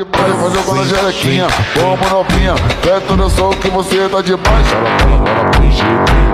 que pode fazer com a xerequinha. Vamos novinha, é toda só que você tá demais. Ela fala, bora pro jeito.